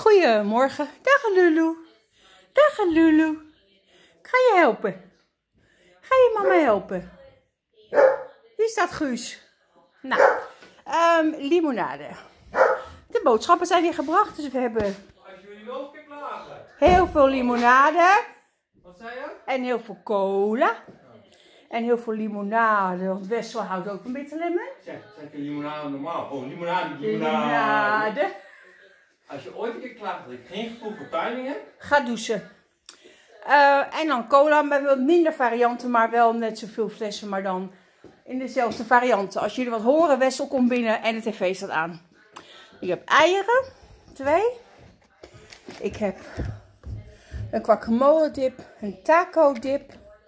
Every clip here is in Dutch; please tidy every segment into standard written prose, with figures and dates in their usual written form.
Goedemorgen. Dag Lulu. Dag Lulu. Ik ga je helpen. Ga je mama helpen? Wie is dat, Guus? Nou, limonade. De boodschappen zijn hier gebracht, dus we hebben Als jullie wel kunnen klagen. heel veel limonade. Wat zei je? En heel veel cola. En heel veel limonade, want Wessel houdt ook een beetje lemon. Zeg limonade normaal. Oh, limonade. Limonade. Als je ooit een keer klaagt dat ik geen gevoel voor timing heb. Ga douchen. En dan cola met wat minder varianten, maar wel net zoveel flessen, maar dan in dezelfde varianten. Als jullie wat horen, Wessel komt binnen en de tv staat aan. Ik heb eieren, 2. Ik heb een guacamole dip, een taco dip,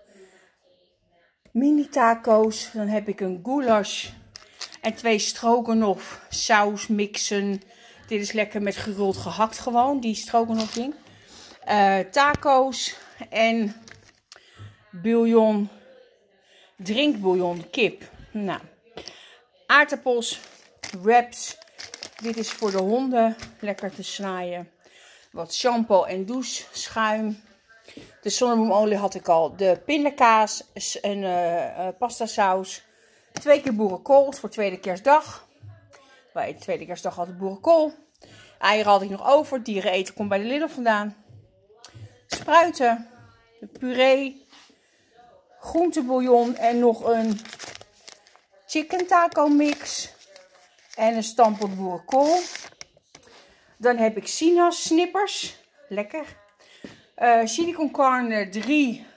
mini taco's. Dan heb ik een goulash en 2 stroganoff saus mixen. Dit is lekker met gerold gehakt gewoon, die stroganoff ding. Taco's en bouillon, drinkbouillon, kip. Nou, aardappels, wraps. Dit is voor de honden, lekker te snijden. Wat shampoo en douche schuim. De zonnebloemolie had ik al. De pindakaas en pasta saus. 2 keer boerenkool voor tweede kerstdag. Bij de tweede kerstdag had ik boerenkool. Eieren had ik nog over. Dieren eten komt bij de Lidl vandaan. Spruiten. De puree. Groentebouillon en nog een chicken taco mix. En een stampot boerenkool. Dan heb ik sinaas snippers. Lekker. Chili con carne 3.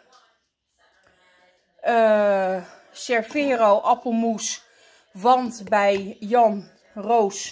Cervero appelmoes. Want bij Jan Roos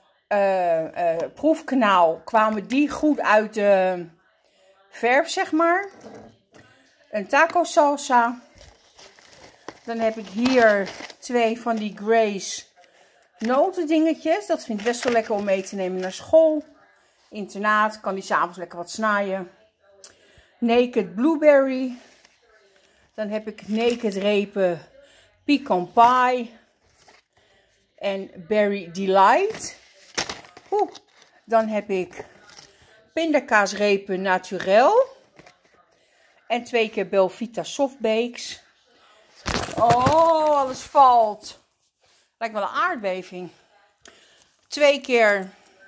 proefkanaal kwamen die goed uit de verf, zeg maar. Een taco salsa. Dan heb ik hier 2 van die Grace notendingetjes. Dat vind ik best wel lekker om mee te nemen naar school. Internaat, kan die s'avonds lekker wat snijden. Naked blueberry. Dan heb ik naked repen pecan pie. En berry delight. Dan heb ik pindakaasrepen naturel. En 2 keer Belvita softbakes. Oh, alles valt. Lijkt wel een aardbeving. 2 keer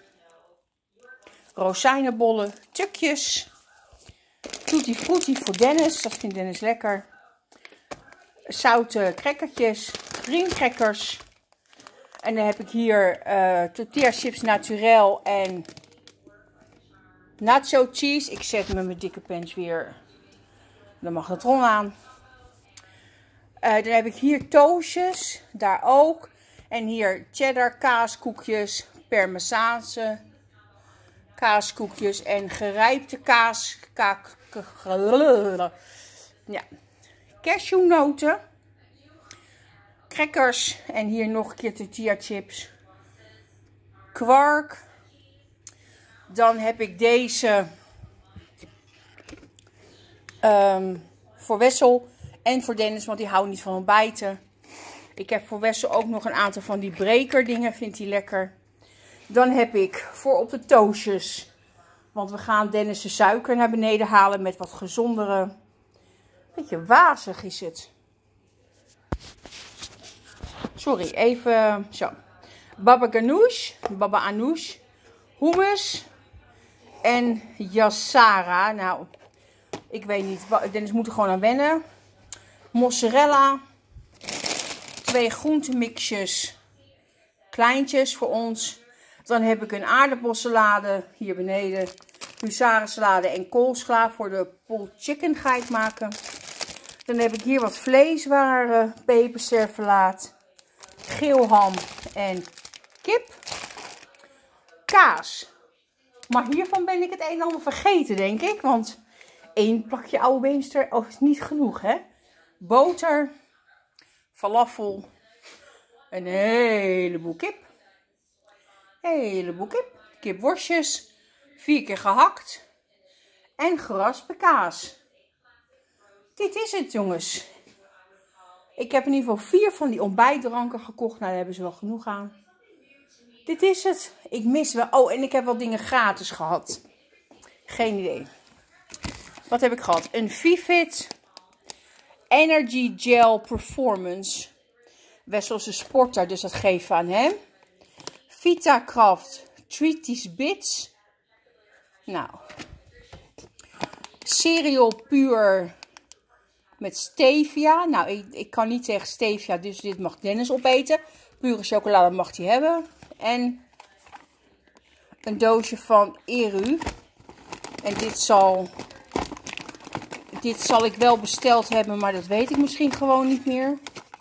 rozijnenbollen, tukjes. Tutti frutti voor Dennis, dat vindt Dennis lekker. Zoute crackertjes, green crackers. En dan heb ik hier tortilla chips naturel en nacho cheese. Ik zet met mijn dikke pens weer de magnetron aan. Dan heb ik hier toastjes, daar ook. En hier cheddar kaaskoekjes, parmezaanse kaaskoekjes en gerijpte cashewnoten, crackers en hier nog een keer tortilla chips, kwark. Dan heb ik deze voor Wessel en voor Dennis, want die houdt niet van ontbijten. Ik heb voor Wessel ook nog een aantal van die breker dingen, vindt hij lekker. Dan heb ik voor op de toastjes, want we gaan Dennis de suiker naar beneden halen met wat gezondere. Beetje wazig is het. Sorry, even zo. Baba ganoush, hummus en yassara. Nou, ik weet niet, Dennis moet er gewoon aan wennen. Mozzarella, 2 groentemixjes, kleintjes voor ons. Dan heb ik een aardappelsalade hier beneden, huzarensalade en koolsla voor de pulled chicken ga ik maken. Dan heb ik hier wat vleeswaren, peperservelaat, geelham en kip. Kaas. Maar hiervan ben ik het een en ander vergeten, denk ik. Want 1 plakje oude Beemster is niet genoeg, hè. Boter, falafel, een heleboel kip. Kipworstjes, 4 keer gehakt en geraspe kaas. Dit is het, jongens. Ik heb in ieder geval 4 van die ontbijtdranken gekocht. Nou, daar hebben ze wel genoeg aan. Dit is het. Ik mis wel. Oh, en ik heb wel dingen gratis gehad. Geen idee. Wat heb ik gehad? Een Vivit Energy Gel Performance. Wessel is een sporter, dus dat geven we aan hem. Vitakraft Treaties Bits. Nou. Cereal Puur met stevia. Nou, ik kan niet tegen stevia, dus dit mag Dennis opeten. Pure chocolade mag hij hebben. En een doosje van Eru. En dit zal ik wel besteld hebben, maar dat weet ik misschien gewoon niet meer.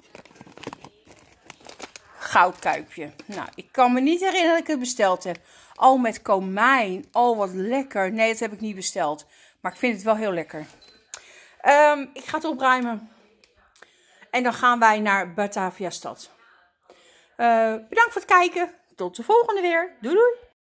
Goudkuipje. Nou, ik kan me niet herinneren dat ik het besteld heb. Oh, met komijn. Oh, wat lekker. Nee, dat heb ik niet besteld. Maar ik vind het wel heel lekker. Ik ga het opruimen. En dan gaan wij naar Batavia Stad. Bedankt voor het kijken. Tot de volgende weer. Doei doei.